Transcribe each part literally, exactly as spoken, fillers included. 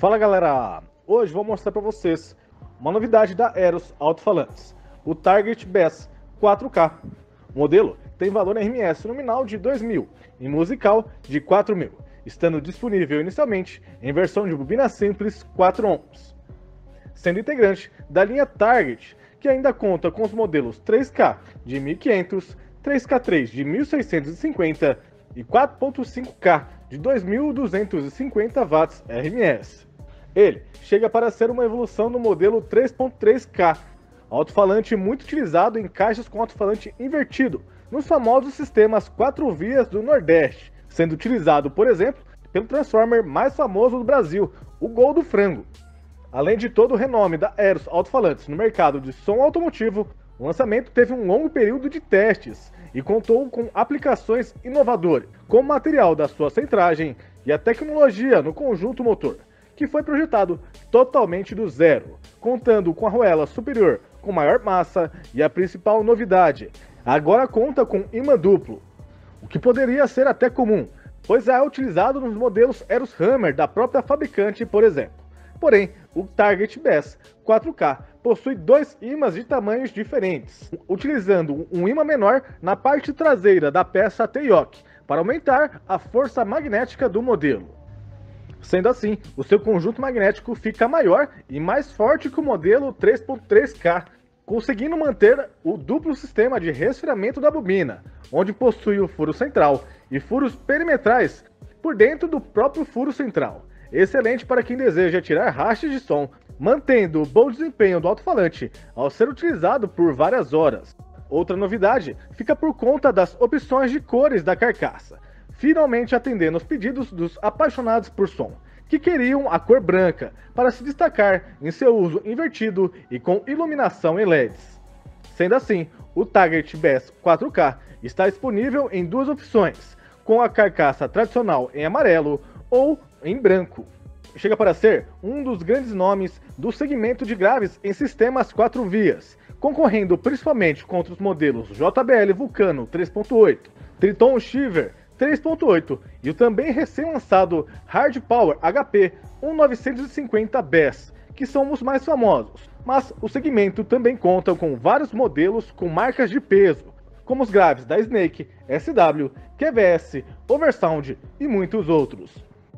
Fala galera, hoje vou mostrar para vocês uma novidade da Eros Alto-Falantes, o Target Bass quatro K. O modelo tem valor R M S nominal de dois mil e musical de quatro mil, estando disponível inicialmente em versão de bobina simples quatro ohms, sendo integrante da linha Target, que ainda conta com os modelos três K de mil e quinhentos, três K três de mil seiscentos e cinquenta e quatro ponto cinco K de dois mil duzentos e cinquenta watts R M S. Ele chega para ser uma evolução do modelo três ponto três K, alto-falante muito utilizado em caixas com alto-falante invertido, nos famosos sistemas quatro vias do Nordeste, sendo utilizado, por exemplo, pelo Transformer mais famoso do Brasil, o Gol do Frango. Além de todo o renome da Eros Alto-Falantes no mercado de som automotivo, o lançamento teve um longo período de testes e contou com aplicações inovadoras, como o material da sua centragem e a tecnologia no conjunto motor, que foi projetado totalmente do zero, contando com a arruela superior com maior massa e a principal novidade, agora conta com imã duplo, o que poderia ser até comum, pois é utilizado nos modelos Eros Hammer da própria fabricante, por exemplo. Porém, o Target Bass quatro K possui dois ímãs de tamanhos diferentes, utilizando um ímã menor na parte traseira da peça T-Yoke, para aumentar a força magnética do modelo. Sendo assim, o seu conjunto magnético fica maior e mais forte que o modelo três ponto três K, conseguindo manter o duplo sistema de resfriamento da bobina, onde possui o furo central e furos perimetrais por dentro do próprio furo central. Excelente para quem deseja tirar rachas de som, mantendo o bom desempenho do alto-falante ao ser utilizado por várias horas. Outra novidade fica por conta das opções de cores da carcaça, finalmente atendendo aos pedidos dos apaixonados por som, que queriam a cor branca para se destacar em seu uso invertido e com iluminação em L E Ds. Sendo assim, o Target Bass quatro K está disponível em duas opções, com a carcaça tradicional em amarelo ou em branco. Chega para ser um dos grandes nomes do segmento de graves em sistemas quatro vias, concorrendo principalmente contra os modelos J B L Vulcano três ponto oito, Triton Shiver três ponto oito e o também recém-lançado Hard Power H P mil novecentos e cinquenta Bass, que são os mais famosos, mas o segmento também conta com vários modelos com marcas de peso, como os graves da Snake, S W, Q V S, Oversound e muitos outros.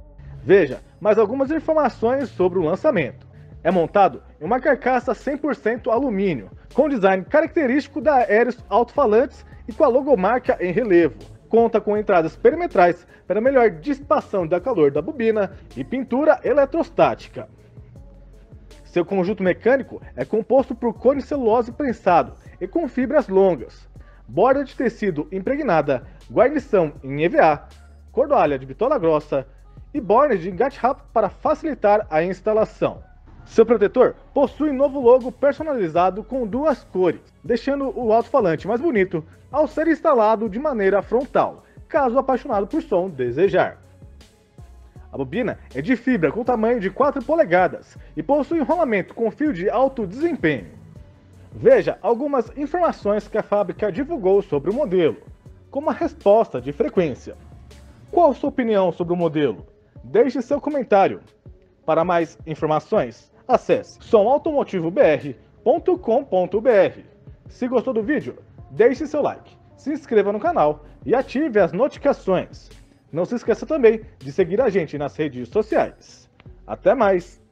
Veja mais algumas informações sobre o lançamento. É montado em uma carcaça cem por cento alumínio, com design característico da Eros Alto-Falantes e com a logomarca em relevo. Conta com entradas perimetrais para melhor dissipação da calor da bobina e pintura eletrostática. Seu conjunto mecânico é composto por cone celulose prensado e com fibras longas, borda de tecido impregnada, guarnição em E V A, cordoalha de bitola grossa e bornes de engate rápido para facilitar a instalação. Seu protetor possui novo logo personalizado com duas cores, deixando o alto-falante mais bonito ao ser instalado de maneira frontal, caso o apaixonado por som desejar. A bobina é de fibra com tamanho de quatro polegadas e possui enrolamento com fio de alto desempenho. Veja algumas informações que a fábrica divulgou sobre o modelo, como a resposta de frequência. Qual a sua opinião sobre o modelo? Deixe seu comentário. Para mais informações, acesse som automotivo b r ponto com ponto b r. Se gostou do vídeo, deixe seu like, se inscreva no canal e ative as notificações. Não se esqueça também de seguir a gente nas redes sociais. Até mais!